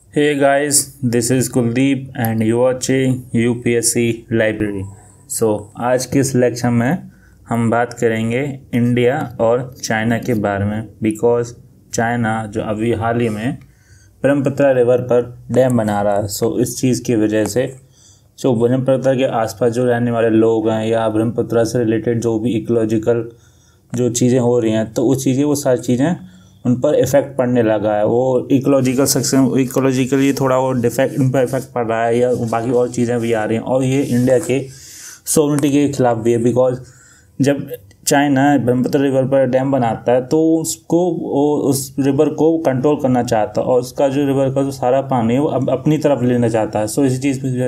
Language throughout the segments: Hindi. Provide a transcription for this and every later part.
Hey guys, this is Kuldeep and you are watching UPSC Library. आज के इस लेक्चर में हम बात करेंगे इंडिया और चाइना के बारे में। बिकॉज चाइना जो अभी हाल ही में ब्रह्मपुत्र रिवर पर डैम बना रहा है। इस चीज़ की वजह से जो ब्रह्मपुत्र के आसपास जो रहने वाले लोग हैं या ब्रह्मपुत्र से रिलेटेड जो भी इकोलॉजिकल जो चीज़ें हो रही हैं, तो वो सारी चीज़ें उन पर इफ़ेक्ट पड़ने लगा है। वो इकोलॉजिकली थोड़ा वो डिफेक्ट उन पर इफेक्ट पड़ रहा है या बाकी और चीज़ें भी आ रही हैं। और ये इंडिया के सॉवरेनिटी के खिलाफ भी है। बिकॉज जब चाइना ब्रह्मपुत्र रिवर पर डैम बनाता है तो उस रिवर को कंट्रोल करना चाहता है और उसका जो रिवर का जो सारा पानी है वो अपनी तरफ लेना चाहता है। इसी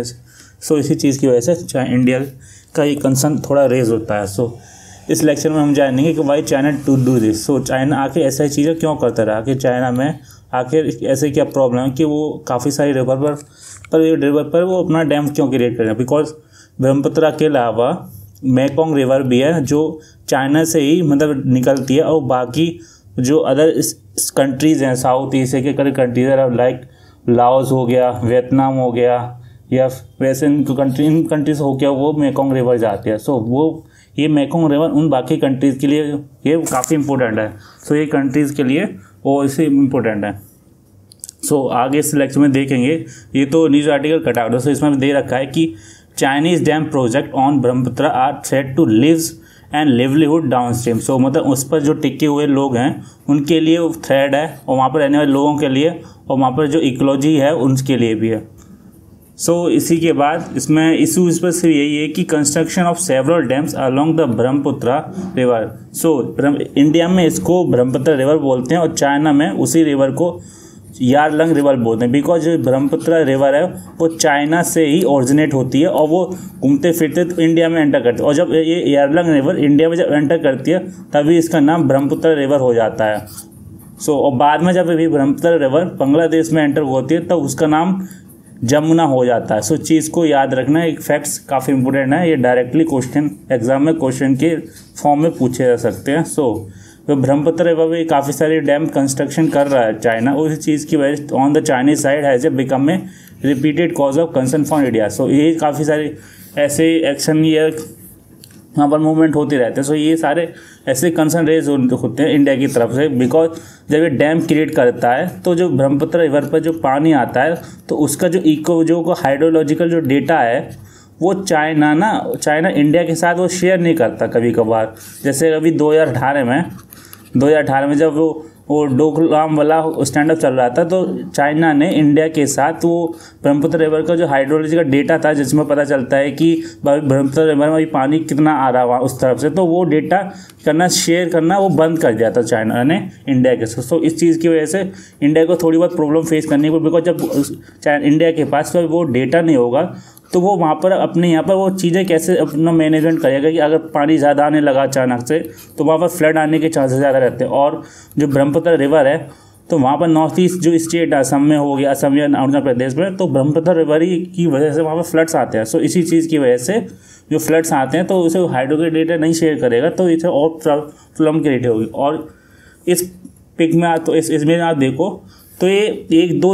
चीज़ की वजह से इंडिया का ये कंसर्न थोड़ा रेज होता है। इस लेक्चर में हम जानेंगे कि why China to do this. China आके ऐसा चीज़ें क्यों करता रहा, कि चाइना में आखिर ऐसे क्या प्रॉब्लम है कि वो काफ़ी सारी रिवर पर वो अपना डैम क्यों क्रिएट कर रहे हैं। बिकॉज ब्रह्मपुत्र के अलावा मेकोंग रिवर भी है जो चाइना से ही मतलब निकलती है, और बाकी जो अदर कंट्रीज़ हैं साउथ ईस्ट के कंट्रीज लाइक लाओस हो गया, वियतनाम हो गया या वैसे इन कंट्रीज हो गया, वो मेकोंग रिवर जाती है। ये मेकोंग रिवर उन बाकी कंट्रीज़ के लिए ये काफ़ी इंपॉर्टेंट है। ये कंट्रीज़ के लिए वो इसे इम्पोर्टेंट है। आगे इस लेक्चर में देखेंगे। ये तो न्यूज़ आर्टिकल कटा हुआ है। इसमें दे रखा है कि Chinese dam project on Brahmaputra are threat to lives and livelihood downstream. मतलब उस पर जो टिके हुए लोग हैं उनके लिए वो थ्रेट है, और वहाँ पर रहने वाले लोगों के लिए, और वहाँ पर जो इकोलॉजी है उनके लिए भी है। इसी के बाद इसमें इशू इस पर सिर्फ यही है कि construction of several dams along the Brahmaputra river. India में इसको ब्रह्मपुत्र रिवर बोलते हैं और चाइना में उसी रिवर को यारलंग रिवर बोलते हैं। बिकॉज जो ब्रह्मपुत्र रिवर है वो चाइना से ही ओरिजिनेट होती है और वो घूमते फिरते तो इंडिया में एंटर करती है, और जब ये यारलंग रिवर इंडिया में जब एंटर करती है तभी इसका नाम ब्रह्मपुत्र रिवर हो जाता है। और बाद में जब अभी ब्रह्मपुत्र रिवर बांग्लादेश में एंटर होती है तब उसका नाम जमुना हो जाता है। चीज़ को याद रखना, एक फैक्ट्स काफ़ी इंपॉर्टेंट है। ये डायरेक्टली एग्जाम में क्वेश्चन के फॉर्म में पूछे जा सकते हैं। तो ब्रह्मपुत्र रिवर में काफ़ी सारी डैम कंस्ट्रक्शन कर रहा है चाइना, उस चीज़ की वजह से on the Chinese side has a become a repeated cause of concern for India. ये काफ़ी सारे ऐसे एक्शन या वहाँ पर मूवमेंट होते रहते हैं। ये सारे ऐसे कंसर्न रेज होते हैं इंडिया की तरफ से। बिकॉज जब ये डैम क्रिएट करता है तो जो ब्रह्मपुत्र रिवर पर जो पानी आता है तो उसका जो हाइड्रोलॉजिकल जो डेटा है वो चाइना इंडिया के साथ वो शेयर नहीं करता कभी कभार। जैसे अभी 2018 में जब वो डोकलाम वाला स्टैंड अप चल रहा था तो चाइना ने इंडिया के साथ वो ब्रह्मपुत्र रिवर का जो हाइड्रोलॉजी का डेटा था जिसमें पता चलता है कि ब्रह्मपुत्र रिवर में पानी कितना आ रहा है उस तरफ से, तो वो डेटा शेयर करना वो बंद कर दिया था चाइना ने इंडिया के साथ। इस चीज़ की वजह से इंडिया को थोड़ी बहुत प्रॉब्लम फेस करनी पड़ी। बिकॉज जब इंडिया के पास वो डेटा नहीं होगा तो वो वहाँ पर यहाँ पर वो चीज़ें कैसे अपना मैनेजमेंट करेगा कि अगर पानी ज़्यादा आने लगा अचानक से तो वहाँ पर फ्लड आने के चांसेस ज़्यादा रहते हैं। और जो ब्रह्मपुत्र रिवर है तो वहाँ पर नॉर्थ ईस्ट जो स्टेट है असम में हो गया, असम या अरुणाचल प्रदेश में, तो ब्रह्मपुत्र रिवर की वजह से वहाँ पर फ्लड्स आते हैं। इसी चीज़ की वजह से जो फ्लड्स आते हैं तो उसे हाइड्रो डेटा नहीं शेयर करेगा तो इसे और प्रॉब्लम क्रिएट होगी। और इस पिक में तो इसमें आप देखो तो ये 1 2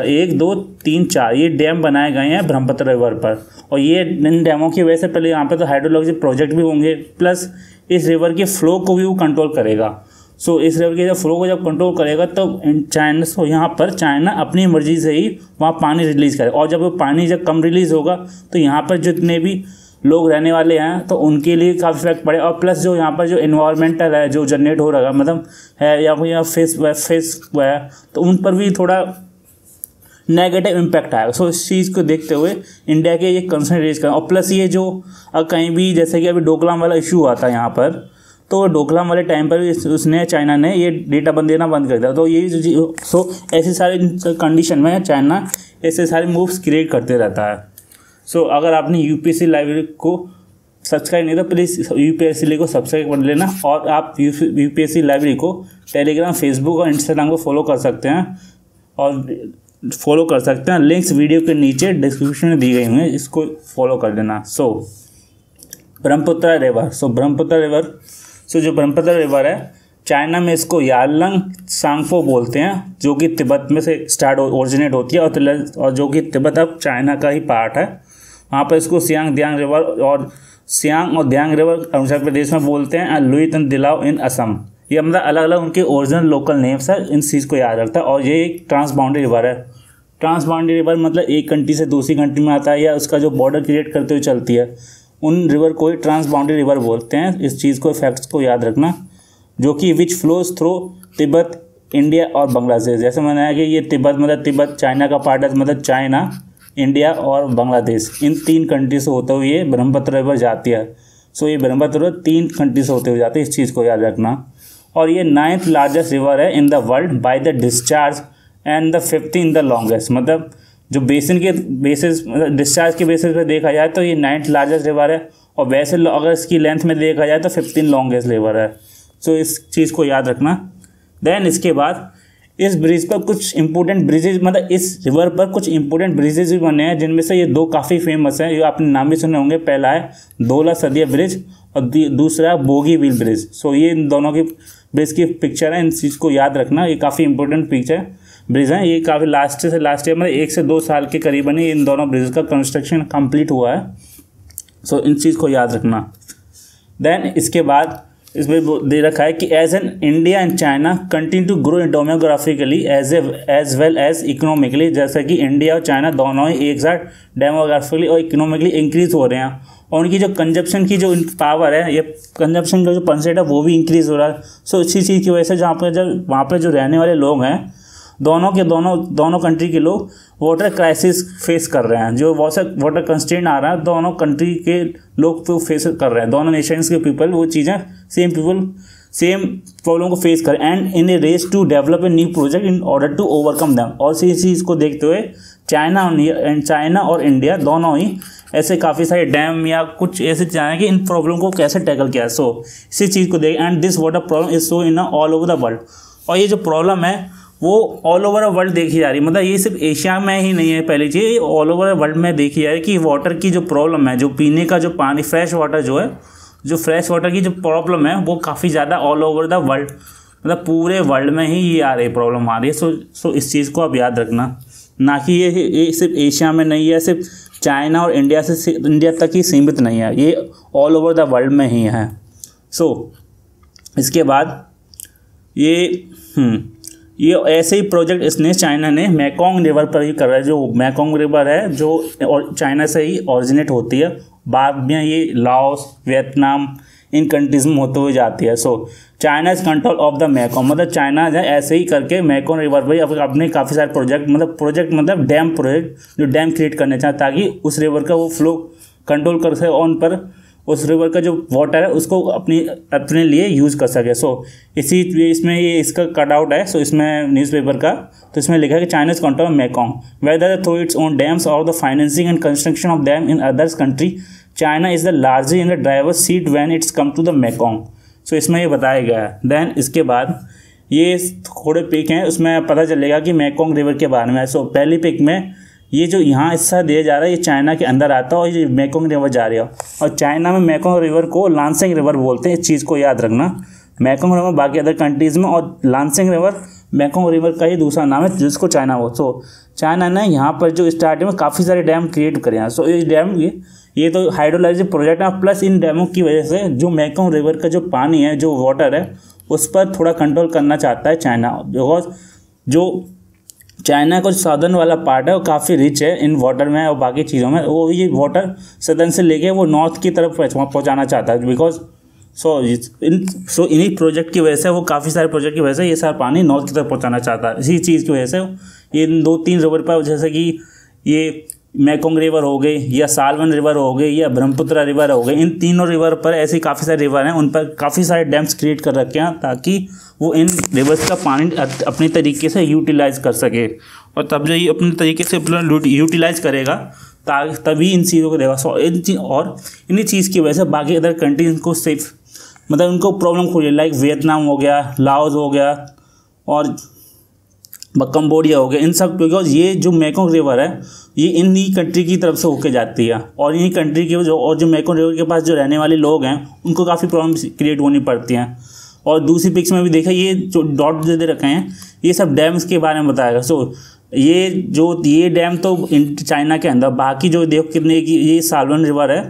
3 4 ये डैम बनाए गए हैं ब्रह्मपुत्र रिवर पर, और ये इन डैमों की वजह से पहले यहाँ पे तो हाइड्रोलॉजी प्रोजेक्ट भी होंगे, प्लस इस रिवर के फ्लो को भी वो कंट्रोल करेगा। इस रिवर के जब फ्लो को जब कंट्रोल करेगा तो यहाँ पर चाइना अपनी मर्जी से ही वहाँ पानी रिलीज़ करेगा, और जब वो पानी जब कम रिलीज़ होगा तो यहाँ पर जितने भी लोग रहने वाले हैं तो उनके लिए काफ़ी इफेक्ट पड़े। और प्लस जो यहाँ पर जो इन्वायरमेंटल है जो जनरेट हो रहा है मतलब है या कोई फेस है तो उन पर भी थोड़ा नेगेटिव इम्पैक्ट आएगा। इस चीज़ को देखते हुए इंडिया के ये कंसर्न रेज करें। और प्लस ये जो कहीं भी जैसे कि अभी डोकलाम वाला इशू हुआ था यहाँ पर, तो डोकलाम वाले टाइम पर भी चाइना ने ये डेटा देना बंद कर दिया। तो ये ऐसे सारे कंडीशन में चाइना ऐसे सारे मूव्स क्रिएट करते रहता है। अगर आपने यूपीएससी लाइब्रेरी को सब्सक्राइब नहीं तो प्लीज़ यूपीएससी को सब्सक्राइब कर लेना, और आप यूपीएससी लाइब्रेरी को टेलीग्राम, फेसबुक और इंस्टाग्राम को फॉलो कर सकते हैं। लिंक्स वीडियो के नीचे डिस्क्रिप्शन में दी गई हुई हैं, इसको फॉलो कर लेना। ब्रह्मपुत्र रिवर जो ब्रह्मपुत्र रिवर है चाइना में इसको यारलंग सांगफो बोलते हैं, जो कि तिब्बत में से ओरिजिनेट होती है और जो कि तिब्बत अब चाइना का ही पार्ट है। वहाँ पर इसको सियांग दियांग रिवर और दियांग रिवर अरुणाचल प्रदेश में बोलते हैं, लुइत एंड दिलाओ इन असम। ये मतलब अलग अलग उनके ओरिजिनल लोकल नेम्स है, इन चीज़ को याद रखता है। और ये एक ट्रांस बाउंड्री रिवर है। ट्रांस बाउंड्री रिवर मतलब एक कंट्री से दूसरी कंट्री में आता है या उसका जो बॉर्डर क्रिएट करते हुए चलती है, उन रिवर को ही ट्रांस बाउंड्री रिवर बोलते हैं। इस चीज़ को, फैक्ट्स को याद रखना। जो कि which flows through Tibet, India और बांग्लादेश। जैसे मैंने है कि ये तिब्बत मतलब तिब्बत चाइना का पार्ट है, मतलब चाइना, इंडिया और बांग्लादेश, इन 3 कंट्री से होते हुए ये ब्रह्मपुत्र रिवर जाती है। सो ये ब्रह्मपुत्र रिवर 3 कंट्री से होते हुए जाती है, इस चीज़ को याद रखना। और ये 9th लार्जेस्ट रिवर है in the world by the discharge and the 5th in the longest. मतलब जो बेसिन के बेसिस, मतलब डिस्चार्ज के बेसिस पे देखा जाए तो ये 9th लार्जेस्ट रिवर है, और वैसे अगर इसकी लेंथ में देखा जाए तो 15 लॉन्गेस्ट रिवर है। सो इस चीज़ को याद रखना। देन इसके बाद इस ब्रिज पर कुछ इंपॉर्टेंट ब्रिजेज, मतलब इस रिवर पर कुछ इंपॉर्टेंट ब्रिजेज भी बने हैं, जिनमें से ये 2 काफ़ी फेमस हैं, ये आपने नाम भी सुने होंगे। पहला है धौला सदिया ब्रिज और दूसरा बोगी बील ब्रिज। सो ये इन दोनों की ब्रिज की पिक्चर है, इन चीज़ को याद रखना। ये काफ़ी इंपॉर्टेंट पिक्चर ब्रिज हैं। ये काफ़ी लास्ट ईयर मतलब 1 से 2 साल के करीबन ही इन दोनों ब्रिज का कंस्ट्रक्शन कंप्लीट हुआ है। सो इन चीज़ को याद रखना। देन इसके बाद इसमें दे रखा है कि as an India and China continue to grow demographically as well as economically. जैसे कि इंडिया और चाइना दोनों ही एक साथ डेमोग्राफिकली और इकोनॉमिकली इंक्रीज हो रहे हैं, और उनकी जो कंजप्शन की जो पावर है, ये कंजप्शन का जो परसेंट है वो भी इंक्रीज हो रहा है। सो इसी चीज़ की वजह से जहाँ पर जब वहाँ पर जो रहने वाले लोग हैं, दोनों कंट्री के लोग वाटर क्राइसिस फेस कर रहे हैं। जो वाटर कंस्ट्रेंट आ रहा है, दोनों कंट्री के लोग तो फेस कर रहे हैं। दोनों नेशंस के पीपल वो चीज़ें सेम प्रॉब्लम को फेस कर, and in a race to develop a new project in order to overcome them. और इसी चीज़ को देखते हुए चाइना और इंडिया दोनों ही ऐसे काफ़ी सारे डैम या कुछ ऐसे चाहें कि इन प्रॉब्लम को कैसे टैकल किया। सो इसी चीज़ को देख, and this water problem is so in all over the world. और ये जो प्रॉब्लम है वो ऑल ओवर वर्ल्ड देखी जा रही है। मतलब ये सिर्फ एशिया में ही नहीं है, पहली चीज़ ये ऑल ओवर वर्ल्ड में देखी जा रही है कि वाटर की जो प्रॉब्लम है, जो पीने का जो पानी, फ्रेश वाटर जो है, जो फ्रेश वाटर की जो प्रॉब्लम है वो काफ़ी ज़्यादा ऑल ओवर द वर्ल्ड, मतलब पूरे वर्ल्ड में ही ये आ रही प्रॉब्लम आ रही है। सो इस चीज़ को आप याद रखना, ना कि ये सिर्फ एशिया में नहीं है, सिर्फ चाइना और इंडिया तक ही सीमित नहीं है, ये ऑल ओवर द वर्ल्ड में ही है। सो इसके बाद ये ऐसे ही प्रोजेक्ट इसने चाइना ने मेकोंग रिवर पर ही कर रहा है। जो मेकोंग रिवर है जो चाइना से ही ओरिजिनेट होती है, बाद में ये लाओस, वियतनाम, इन कंट्रीज में होते हुए जाती है। So China is control of the Mekong, मतलब चाइना जो ऐसे ही करके मेकोंग रिवर पर अपने काफ़ी सारे प्रोजेक्ट मतलब डैम प्रोजेक्ट जो डैम क्रिएट करने चाहते ताकि उस रिवर का वो फ्लो कंट्रोल कर सके, और उन पर उस रिवर का जो वाटर है उसको अपने लिए यूज़ कर सके। सो इसमें ये इसका कट आउट है। सो इसमें न्यूज़पेपर का, तो इसमें लिखा है कि China is control Mekong weather through its own dams और the financing and construction of dam in others country. China is the largest in the driver's seat when it's come to the Mekong. So इसमें ये बताया गया है। देन इसके बाद ये थोड़े पिक हैं, उसमें पता चलेगा कि मेकोंग रिवर के बारे में। सो पहली पिक में ये जो यहाँ हिस्सा दिया जा रहा है ये चाइना के अंदर आता है और ये मेकोंग रिवर जा रही है, और चाइना में मेकोंग रिवर को लांसिंग रिवर बोलते हैं। इस चीज़ को याद रखना। मेकोंग रिवर बाकी अदर कंट्रीज़ में, और लांसिंग रिवर मेकोंग रिवर का ही दूसरा नाम है जिसको चाइना बोलते। सो चाइना ने यहाँ पर जो स्टार्टिंग में काफ़ी सारे डैम क्रिएट करे हैं। सो इस डैम ये तो हाइड्रोलॉजी प्रोजेक्ट है, प्लस इन डैमों की वजह से जो मेकोंग रिवर का जो पानी है, जो वाटर है, उस पर थोड़ा कंट्रोल करना चाहता है चाइना। बिकॉज जो चाइना का साउदर्न वाला पार्ट है वो काफ़ी रिच है इन वाटर में और बाकी चीज़ों में, वो ये वाटर सदर्न से लेके वो नॉर्थ की तरफ पहुंचाना चाहता है। बिकॉज इन्हीं प्रोजेक्ट की वजह से, वो काफ़ी सारे प्रोजेक्ट की वजह से ये सारा पानी नॉर्थ की तरफ पहुंचाना चाहता है। इसी चीज़ की वजह से ये 2-3 रिवर पर, जैसे कि ये मेकोंग रिवर हो गई या सालवन रिवर हो गई या ब्रह्मपुत्र रिवर हो गई, इन तीनों रिवर पर ऐसी काफ़ी सारे रिवर हैं, उन पर काफ़ी सारे डैम्स क्रिएट कर रखे हैं ताकि वो इन रिवर्स का पानी अपने तरीके से यूटिलाइज कर सके, और तब जो ये अपने तरीके से यूटिलाइज करेगा तभी इन चीज़ों को देगा। और इन्हीं चीज़ की वजह से बाकी अदर कंट्रीज को सेफ, मतलब उनको प्रॉब्लम हो रही है, लाइक वियतनाम हो गया, लाओस हो गया और कंबोडिया हो गया, इन सब, बिकॉज ये जो मेकोंग रिवर है ये इन्हीं कंट्री की तरफ से होके जाती है, और इन्हीं कंट्री के जो मेकोंग रिवर के पास जो रहने वाले लोग हैं उनको काफ़ी प्रॉब्लम क्रिएट होनी पड़ती हैं। और दूसरी पिक्स में भी देखा, ये जो डॉट दे रखे हैं ये सब डैम्स के बारे में बताएगा। सो ये डैम तो चाइना के अंदर, बाकी जो देखो कितने की, ये साल्वन रिवर है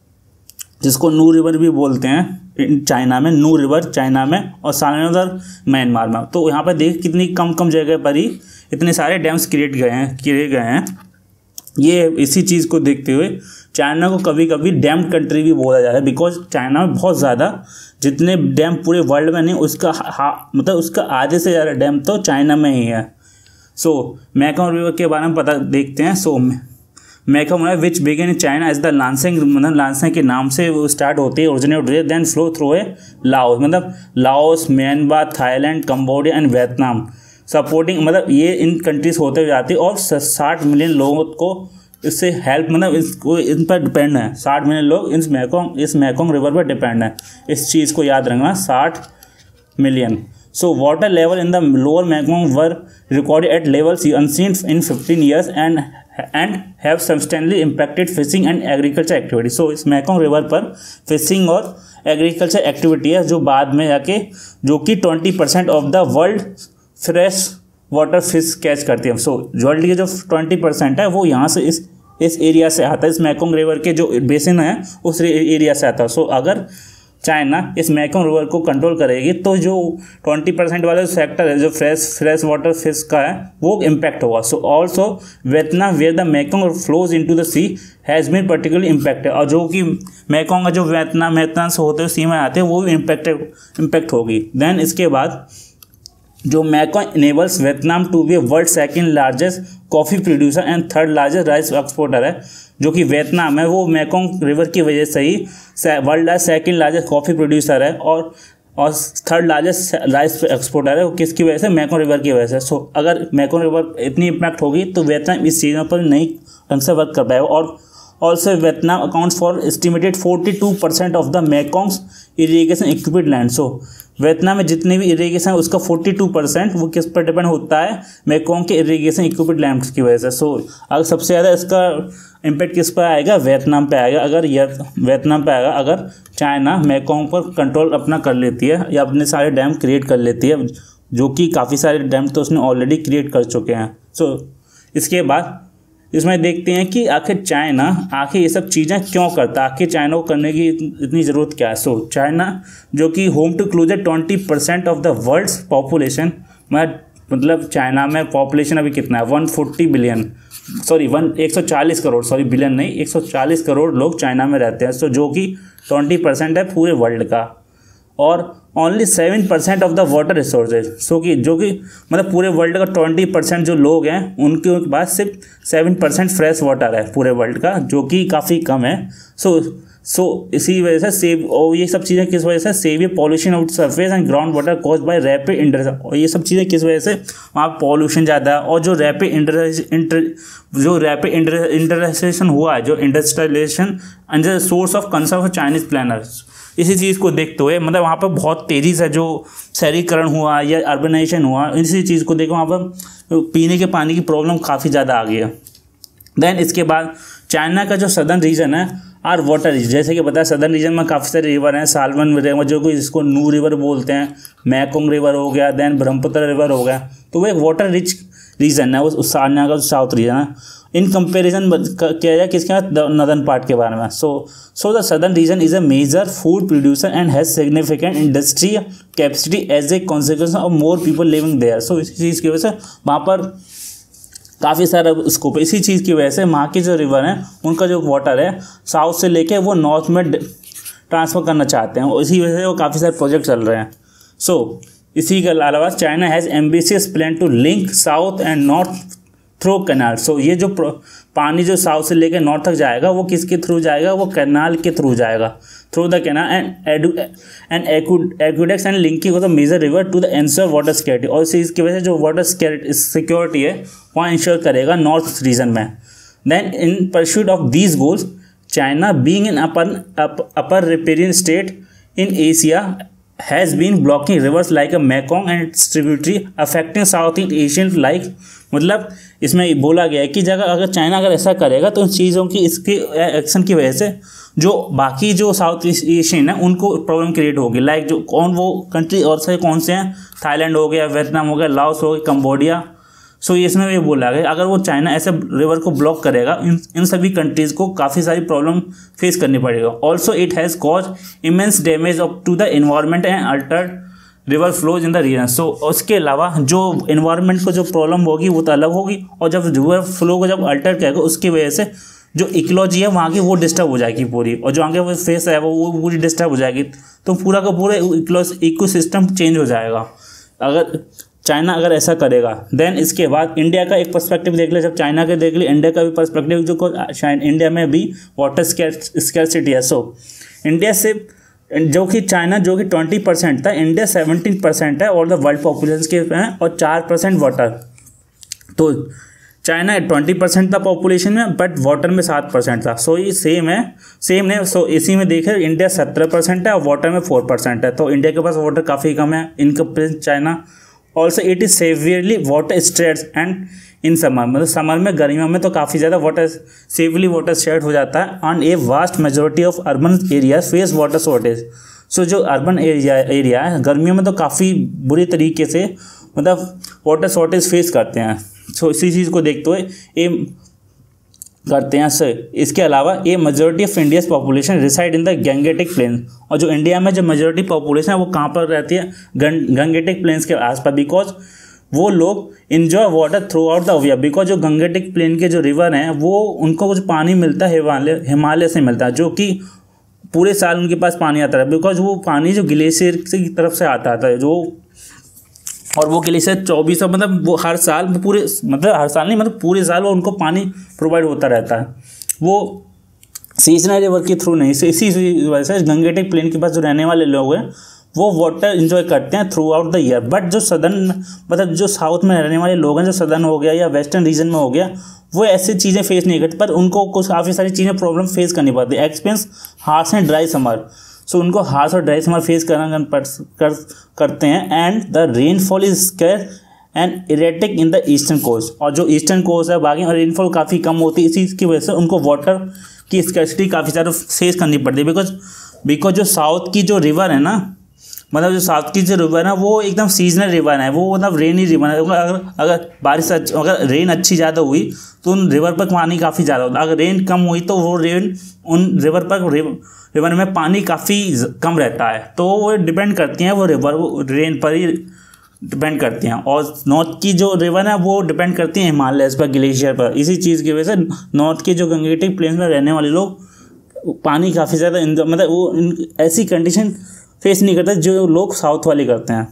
जिसको नू रिवर भी बोलते हैं चाइना में, नू रिवर चाइना में, और साल्वन रिवर म्यांमार में। तो यहाँ पर देख कितनी कम कम जगह पर ही इतने सारे डैम्स किए गए हैं। ये इसी चीज़ को देखते हुए चाइना को कभी कभी डैम कंट्री भी बोला जाता है, बिकॉज चाइना में बहुत ज़्यादा, जितने डैम पूरे वर्ल्ड में नहीं उसका मतलब उसका आधे से ज़्यादा डैम तो चाइना में ही है। सो मेकंग रिवर के बारे में देखते हैं। So Mekong river which begin in China as the Lancang, मतलब लांसिंग के नाम से वो स्टार्ट होती है, ओरिजिनेट होती है, then flow through a Laos, मतलब Laos, Myanmar, Thailand, Cambodia and Vietnam supporting, मतलब ये इन कंट्रीज होते हुए जाती है। और 60 मिलियन लोगों को इससे हेल्प, मतलब इसको इन पर डिपेंड है। 60 मिलियन लोग इस मेकंग रिवर पर डिपेंड है। इस चीज़ को याद रखना, 60 million. So water level in the lower Mekong were recorded at levels unseen in 15 years and have substantially impacted fishing and agriculture activity. So इस मेकंग रिवर पर फिशिंग और एग्रीकल्चर एक्टिविटी है जो बाद में जाके, जो कि 20% of the world fresh water fish catch करती है। सो वर्ल्ड के जो 20% है वो यहाँ से इस एरिया से आता है, इस मेकंग रिवर के जो बेसिन है उस एरिया से आता है। सो अगर चाइना इस मेकंग रिवर को कंट्रोल करेगी तो जो 20% वाला सेक्टर है जो फ्रेश वाटर फिश का है वो इम्पैक्ट होगा। So also Vietnam where the Mekong flows into the sea has been particularly impacted, और जो कि मेकंग का जो वियतनाम से होते हुए सी में आते हैं वो भी इम्पैक्ट होगी। देन इसके बाद जो Mekong enables Vietnam to be world second largest coffee producer and third largest rice exporter है। जो कि वियतनाम है वो मेकंग रिवर की वजह से ही world second largest coffee producer है और थर्ड लार्जेस्ट राइस एक्सपोर्टर है। वो किसकी वजह से? मेकंग रिवर की वजह से। सो अगर मेकंग रिवर इतनी इम्पैक्ट होगी तो वियतनाम इस चीज़ों पर नहीं ढंग से वर्क कर पाएगा। और also Vietnam accounts for estimated 42% of the Mekong's irrigation equipped land. So Vietnam में जितने भी इरीगेशन है उसका 42% वो किस पर डिपेंड होता है? मेकंग के इरीगेशन इक्विप्ड लैंड की वजह से। सो अगर सबसे ज़्यादा इसका इम्पैक्ट किस पर आएगा? वियतनाम पे आएगा। वियतनाम पे आएगा अगर चाइना मेकंग पर कंट्रोल अपना कर लेती है या अपने सारे डैम क्रिएट कर लेती है, जो कि काफ़ी सारे डैम तो उसने ऑलरेडी क्रिएट कर चुके हैं। सो इसके बाद इसमें देखते हैं कि आखिर ये सब चीज़ें क्यों करता है, आखिर चाइना को करने की इतनी ज़रूरत क्या है। सो चाइना जो कि home to closer 20% of the world's population, मतलब चाइना में पॉपुलेशन अभी कितना है? 140 करोड़, बिलियन नहीं, 140 करोड़ लोग चाइना में रहते हैं। सो जो कि 20% है पूरे वर्ल्ड का। और only 7% of the water resources, so कि जो कि मतलब पूरे वर्ल्ड का 20% जो लोग हैं उनके पास सिर्फ 7% फ्रेश वाटर है पूरे वर्ल्ड का, जो कि काफ़ी कम है। सो इसी वजह से सेव, और ये सब चीज़ें किस वजह से? Severe pollution of surface and ground water cause by rapid industrial. और ये सब चीज़ें किस वजह से? वहाँ पॉल्यूशन ज़्यादा है और जो रैपिड इंडस्ट्रियलाइजेशन हुआ है, जो industrialization and the source of concern of Chinese planners, इसी चीज़ को देखते हुए मतलब वहाँ पर बहुत तेज़ी से जो शहरीकरण हुआ या अर्बनाइजेशन हुआ, इसी चीज़ को देखो वहाँ पर पीने के पानी की प्रॉब्लम काफ़ी ज़्यादा आ गई है। देन इसके बाद चाइना का जो सदर्न रीजन है आर वाटर रीजन, जैसे कि बताया सदर्न रीजन में काफ़ी सारे रिवर हैं। साल्वन रिवर जो कि इसको नू रिवर बोलते हैं, मेकंग रिवर हो गया, देन ब्रह्मपुत्र रिवर हो गया। तो वो एक वाटर रिच रीजन है, उस चाइना का साउथ रीजन है। इन कंपेरिजन किया जाए किसके साथ? नदर्न पार्ट के बारे में। So the southern region is a major food producer and has significant industrial capacity as a consequence of more people living there. So इसी चीज़ की वजह से वहाँ पर काफ़ी सारा स्कोप है। इसी चीज़ की वजह से वहाँ के जो रिवर हैं उनका जो वाटर है साउथ से लेके वो नॉर्थ में ट्रांसफ़र करना चाहते हैं, और इसी वजह से वो काफ़ी सारे प्रोजेक्ट चल रहे हैं। सो इसी के अलावा China has ambitious plan to link south and north through canal. So ये जो पानी जो साउथ से लेकर नॉर्थ तक जाएगा वो किसके थ्रू जाएगा? वो कैनाल के थ्रू जाएगा, through the canal and aqueducts and linking of the major river to the ensure water security. और इसकी वजह से जो वाटर सिक्योरिटी है वहाँ इंश्योर करेगा नॉर्थ रीजन में। Then in pursuit of these goals China being an upper riparian state in Asia has been blocking rivers like a Mekong and its tributary affecting Southeast Asian like, मतलब इसमें बोला गया है कि अगर चाइना अगर ऐसा करेगा तो इन चीज़ों की इसके एक्शन की वजह से जो बाकी जो साउथ ईस्ट एशियन है उनको प्रॉब्लम क्रिएट होगी। लाइक जो कौन वो कंट्री और से कौन से हैं, थाईलैंड हो गया, वियतनाम हो गया, लाओस हो गया, कंबोडिया। सो इसमें ये बोला गया अगर वो चाइना ऐसे रिवर को ब्लॉक करेगा, इन सभी कंट्रीज़ को काफ़ी सारी प्रॉब्लम फेस करनी पड़ेगा। Also it has cause immense damage to the environment and altered river flows in the region. So उसके अलावा जो एनवायरनमेंट को जो प्रॉब्लम होगी वो तो अलग होगी, और जब रिवर फ्लो को जब अल्टर करेगा उसकी वजह से जो इकोलॉजी है वहाँ की वो डिस्टर्ब हो जाएगी पूरी, और जो आगे वो फेस है वो पूरी डिस्टर्ब हो जाएगी, तो पूरा का पूरा इकोसिस्टम चेंज हो जाएगा अगर चाइना अगर ऐसा करेगा। देन इसके बाद इंडिया का एक पर्सपेक्टिव देख ले, जब चाइना का देख ले इंडिया का भी पर्सपेक्टिव, जो इंडिया में भी वाटर स्कैरसिटी है। सो इंडिया से जो कि चाइना जो कि 20% था, इंडिया 17% है और द वर्ल्ड पॉपुलेशन के हैं, और 4% वाटर। तो चाइना 20% था पॉपुलेशन में, बट वाटर में 7% था। सो ये सेम है। सो इसी में देखें इंडिया 17% है और वाटर में 4% है, तो इंडिया के पास वाटर काफ़ी कम है in comparison China. Also it is severely water straits and in summer, मतलब समर में गर्मियों में तो काफ़ी ज़्यादा वाटर स्ट्रेट हो जाता है। On a vast majority of urban area face water shortage. So जो अर्बन एरिया है गर्मियों में तो काफ़ी बुरी तरीके से मतलब वाटर शॉर्टेज फेस करते हैं। सो इसी चीज़ को देखते हुए ये करते हैं सर। इसके अलावा a majority of India's population reside in the Gangetic plain, और जो इंडिया में जो मेजोरिटी पॉपुलेशन है वो कहाँ पर रहती है, गंगेटिक प्लेन्स के आसपास, बिकॉज वो लोग enjoy water throughout the year. Because जो गंगेटिक प्लेन के जो रिवर हैं वो उनको कुछ पानी मिलता है हिमालय से मिलता है, जो कि पूरे साल उनके पास पानी आता है, बिकॉज वो पानी जो ग्लेशियर की तरफ से आता है जो, और वो ग्लेशियर 24 मतलब वो हर साल पूरे मतलब हर साल नहीं मतलब पूरे साल वो उनको पानी प्रोवाइड होता रहता है, वो सीजनल रिवर के थ्रू नहीं। इसी वजह से गंगेटिक प्लेन के पास जो रहने वाले लोग हैं वो वाटर इंजॉय करते हैं throughout the year. But जो सदर्न मतलब जो साउथ में रहने वाले लोग हैं, जो सदर्न हो गया या वेस्टर्न रीजन में हो गया, वो ऐसी चीज़ें फेस नहीं करते, पर उनको कुछ काफ़ी सारी चीज़ें प्रॉब्लम फेस करनी पड़ती है। Experience harsh and dry summer, so उनको हार्श और ड्राई समर फेस करते हैं। And the rainfall is scarce and erratic in the eastern coast, और जो ईस्टर्न कोस्ट है बाकी रेनफॉल काफ़ी कम होती है, इसी की वजह से उनको वाटर की स्कैर्सिटी काफ़ी ज़्यादा फेस करनी पड़ती है। बिकॉज जो साउथ की जो रिवर है ना, मतलब जो साउथ की जो रिवर है वो एकदम सीजनल रिवर है, वो मतलब रेनी रिवर है। अगर रेन अच्छी ज़्यादा हुई तो उन रिवर पर पानी काफ़ी ज़्यादा होता है, अगर रेन कम हुई तो वो रेन उन रिवर में पानी काफ़ी कम रहता है। तो वो डिपेंड करती हैं, वो रिवर वो रेन पर ही डिपेंड करती हैं। और नॉर्थ की जो रिवर है वो डिपेंड करती हैं हिमालय पर, ग्लेशियर पर। इसी चीज़ की वजह से नॉर्थ के जो गंगेटिक प्लेन्स में रहने वाले लोग पानी काफ़ी ज़्यादा मतलब वो ऐसी कंडीशन फेस नहीं करते जो लोग साउथ वाले करते हैं।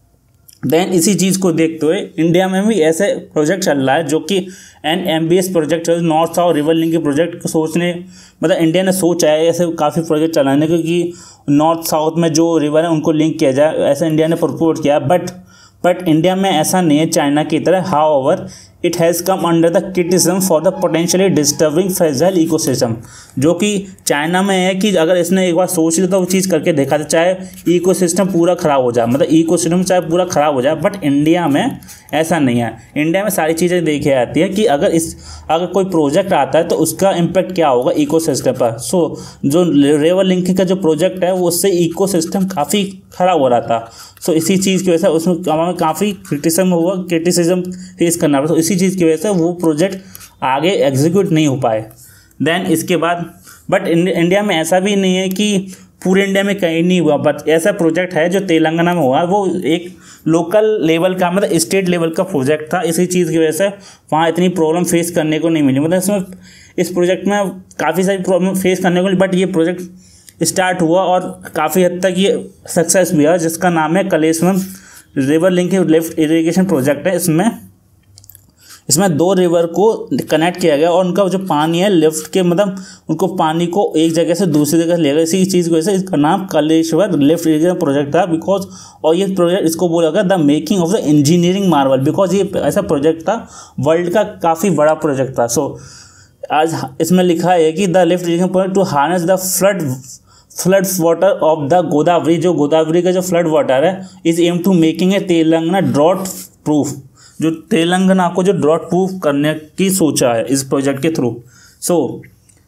देन इसी चीज़ को देखते हुए इंडिया में भी ऐसे प्रोजेक्ट चल रहा है जो कि NMBS प्रोजेक्ट है, नॉर्थ साउथ रिवर लिंक के प्रोजेक्ट को सोचने मतलब इंडिया ने सोचा है ऐसे काफ़ी प्रोजेक्ट चलाने, क्योंकि नॉर्थ साउथ में जो रिवर है उनको लिंक किया जाए, ऐसा इंडिया ने प्रपोज किया। बट इंडिया में ऐसा नहीं है चाइना की तरह। However it has come under the criticism for the potentially disturbing fragile ecosystem, जो कि चाइना में है कि अगर इसने एक बार सोच लिया तो वो चीज़ करके देखा था, चाहे इकोसिस्टम पूरा ख़राब हो जाए, मतलब इकोसिस्टम चाहे पूरा ख़राब हो जाए। बट इंडिया में ऐसा नहीं है, इंडिया में सारी चीज़ें देखी जाती है कि अगर कोई प्रोजेक्ट आता है तो उसका इम्पैक्ट क्या होगा इकोसिस्टम पर। सो जो रिवर लिंकिंग का जो प्रोजेक्ट है वो उससे इकोसिस्टम काफ़ी ख़राब हो रहा था। सो इसी चीज़ की वजह से उसमें काफ़ी क्रिटिसिज्म फेस करना पड़ा, तो इसी चीज़ की वजह से वो प्रोजेक्ट आगे एग्जीक्यूट नहीं हो पाए। देन इसके बाद बट इंडिया में ऐसा भी नहीं है कि पूरे इंडिया में कहीं नहीं हुआ, बट ऐसा प्रोजेक्ट है जो तेलंगाना में हुआ, वो एक लोकल लेवल का मतलब स्टेट लेवल का प्रोजेक्ट था। इसी चीज़ की वजह से वहाँ इतनी प्रॉब्लम फेस करने को नहीं मिली, मतलब इसमें इस प्रोजेक्ट में काफ़ी सारी प्रॉब्लम फेस करने को मिली। बट ये प्रोजेक्ट स्टार्ट हुआ और काफ़ी हद तक ये सक्सेस भी है, जिसका नाम है Kaleshwaram river link lift irrigation project है। इसमें 2 रिवर को कनेक्ट किया गया और उनका जो पानी है लिफ्ट के मतलब उनको पानी को एक जगह से दूसरी जगह ले गया। इसी चीज़ की वजह से इसका नाम कलेश्वर लिफ्ट इरिगेशन प्रोजेक्ट था। बिकॉज और ये प्रोजेक्ट इसको बोला गया the making of the engineering marvel, because ये ऐसा प्रोजेक्ट था वर्ल्ड का काफ़ी बड़ा प्रोजेक्ट था। सो आज इसमें लिखा है कि the lift irrigation project to harness the flood water of the Godavari, जो गोदावरी का जो फ्लड वाटर है is aim to making a Telangana drought proof, जो तेलंगाना को जो ड्रॉट प्रूफ करने की सोचा है इस प्रोजेक्ट के थ्रू। सो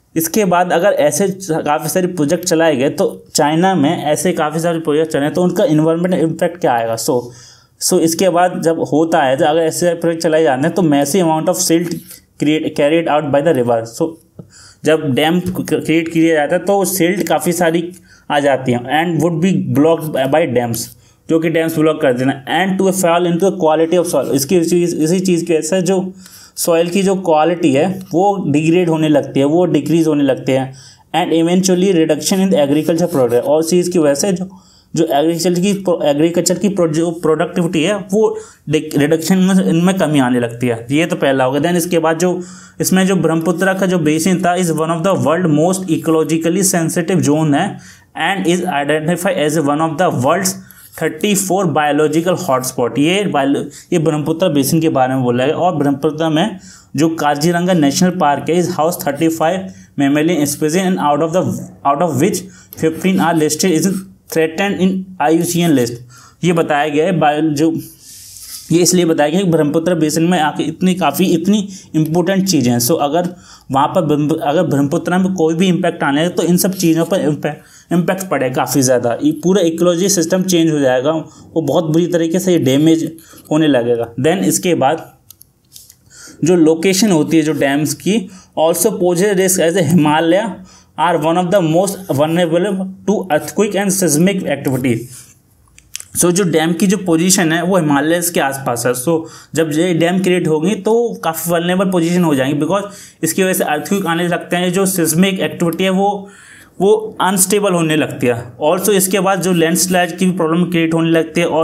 इसके बाद अगर ऐसे काफ़ी सारे प्रोजेक्ट चलाए गए तो चाइना में ऐसे काफ़ी सारे प्रोजेक्ट चले तो उनका इन्वायरमेंट इम्पैक्ट क्या आएगा। सो इसके बाद जब होता है, तो अगर ऐसे प्रोजेक्ट चलाए जाते हैं तो massive amount of silt carried out by the river. So जब डैम क्रिएट किया जाता है तो सिल्ट काफ़ी सारी आ जाती हैं and would be blocked by dams, जो कि डैम्स ब्लॉक कर देना, and to fall into quality of soil. इसी चीज़ की वजह से जो सॉइल की जो क्वालिटी है वो डिग्रेड होने लगती है, वो डिक्रीज होने लगते हैं, and eventually reduction in agriculture product. और चीज़ की वजह से जो एग्रीकल्चर की जो प्रोडक्टिविटी है वो रिडक्शन में इनमें कमी आने लगती है। ये तो पहला होगा। देन इसके बाद जो इसमें जो ब्रह्मपुत्र का जो बेसिन था is one of the world most ecologically sensitive zone है and is identified as one of the world's 34 biological hotspot. ये ब्रह्मपुत्र बेसिन के बारे में बोला है। और ब्रह्मपुत्र में जो काजीरंगा नेशनल पार्क है is house 35 mammalian species and out of which 15 are listed is threatened in IUCN list. ये बताया गया है ये इसलिए बताया गया कि ब्रह्मपुत्र बेसिन में आके इतनी इंपॉर्टेंट चीज़ें हैं। सो अगर वहाँ पर अगर ब्रह्मपुत्र में कोई भी इम्पैक्ट आने है तो इन सब चीज़ों पर इम्पैक्ट पड़ेगा काफ़ी ज़्यादा। पूरा इकोलॉजी सिस्टम चेंज हो जाएगा, वो बहुत बुरी तरीके से डैमेज होने लगेगा। देन इसके बाद जो लोकेशन होती है जो डैम्स की also poses risk as a Himalaya are one of the most vulnerable to earthquake and seismic activity. So जो डैम की जो पोजीशन है वो हिमालयस के आसपास है। सो जब ये डैम क्रिएट होगी तो काफ़ी वल्नरेबल पोजीशन हो जाएंगी, बिकॉज इसकी वजह से अर्थक्वेक आने लगते हैं। जो सिस्मिक एक्टिविटी है वो अनस्टेबल होने लगती है। ऑल्सो इसके बाद जो लैंडस्लाइड की भी प्रॉब्लम क्रिएट होने लगती है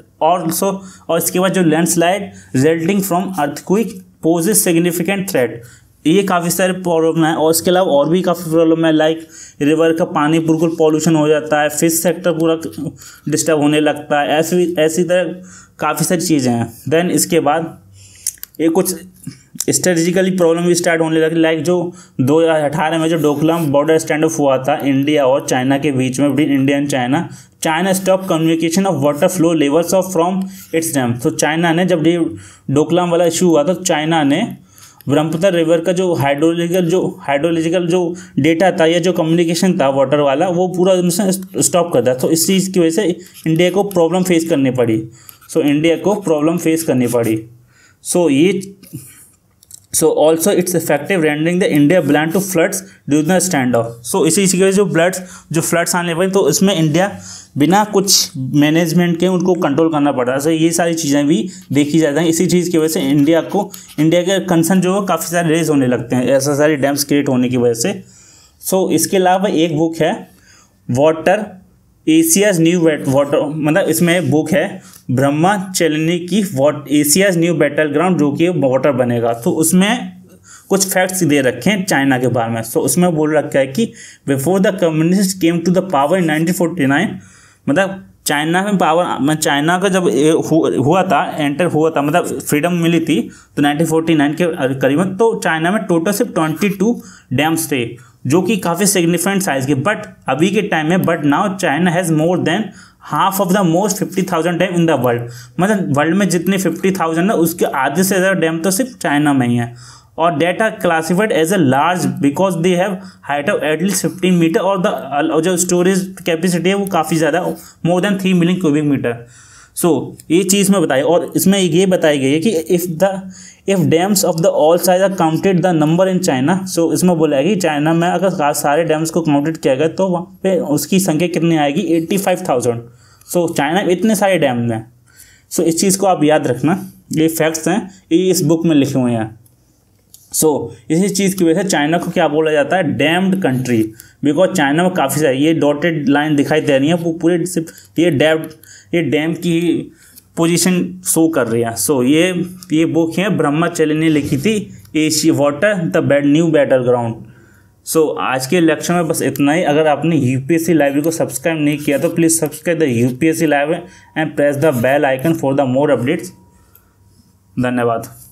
और इसके बाद जो landslide resulting from earthquake poses significant threat. ये काफ़ी सारे प्रॉब्लम है। और इसके अलावा और भी काफ़ी प्रॉब्लम है, लाइक रिवर का पानी बिल्कुल पॉल्यूशन हो जाता है, फिश सेक्टर पूरा डिस्टर्ब होने लगता है, ऐसी तरह काफ़ी सारी चीज़ें हैं। देन इसके बाद ये कुछ स्ट्रेटेजिकली प्रॉब्लम भी स्टार्ट होने लगी, लाइक जो 2018 में जो डोकलाम बॉर्डर स्टैंड ऑफ हुआ था इंडिया और चाइना के बीच में, between India and China stop communication of water flow levels of from its dam. तो चाइना ने जब डोकलाम वाला इशू हुआ तो चाइना ने ब्रह्मपुत्र रिवर का जो हाइड्रोलॉजिकल जो डेटा था या जो कम्युनिकेशन था वाटर वाला वो पूरा स्टॉप कर दिया। तो इस चीज़ की वजह से इंडिया को प्रॉब्लम फेस करनी पड़ी। So also it's effective rendering the India bland to floods during the standoff. So इसी की वजह से जो फ्लड्स आने लगे तो इसमें इंडिया बिना कुछ मैनेजमेंट के उनको कंट्रोल करना पड़ रहा है। सो ये सारी चीज़ें भी देखी जाती हैं। इसी चीज़ की वजह से इंडिया के कंसर्न जो है काफ़ी सारे रेज होने लगते हैं ऐसा सारी डैम्स क्रिएट होने की वजह से। सो इसके अलावा एक बुक है वाटर एशियाज न्यू वाटर, मतलब इसमें एक बुक है ब्रह्मचलिनी की एशियाज न्यू बैटल ग्राउंड, जो कि वाटर बनेगा। तो उसमें कुछ फैक्ट्स दे रखे हैं चाइना के बारे में। सो उसमें बोल रखा है कि before the communist came to the power in 1949, मतलब चाइना का जब हुआ था मतलब फ्रीडम मिली थी तो 1949 के करीबन, तो चाइना में टोटल सिर्फ 22 डैम्स थे जो कि काफ़ी सिग्निफिकेंट साइज के। बट अभी के टाइम में now China has more than half of the most 50,000 dam in the world. मतलब वर्ल्ड में जितने 50,000 है उसके आधे से ज़्यादा डैम तो सिर्फ चाइना में ही है। और that are classified as a large because they have height of at least 15 metre और जो स्टोरेज कैपेसिटी है वो काफ़ी ज़्यादा, more than 3 million cubic metre. So ये चीज़ में बताई। और इसमें ये बताई गई है कि if dams of the all size are counted the number in China. So इसमें बोला है कि चाइना में अगर सारे डैम्स को काउंटेड किया गया तो वहाँ पे उसकी संख्या कितनी आएगी 85,000। सो चाइना में इतने सारे डैम हैं। सो इस चीज़ को आप याद रखना, ये फैक्ट्स हैं, ये इस बुक में लिखे हुए हैं। सो इसी चीज़ की वजह से चाइना को क्या बोला जाता है, डैम्ड कंट्री, बिकॉज चाइना में काफ़ी सारी ये डॉटेड लाइन दिखाई दे रही है वो पूरे ये डैम की पोजीशन शो कर रही है। सो ये बुक है ब्रह्मचलिनी ने लिखी थी, Asia water the new battleground. सो आज के लेक्चर में बस इतना ही। अगर आपने यूपीएससी लाइब्रेरी को सब्सक्राइब नहीं किया तो please subscribe the UPSC library and press the bell icon for the more updates. धन्यवाद।